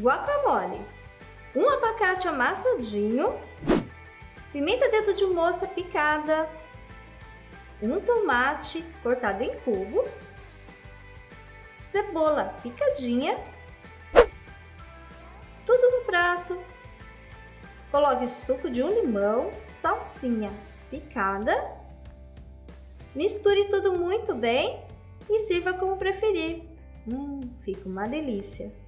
guacamole, um abacate amassadinho, pimenta dedo de moça picada, um tomate cortado em cubos, cebola picadinha, tudo no prato. Coloque suco de um limão, salsinha picada, misture tudo muito bem e sirva como preferir. Fica uma delícia!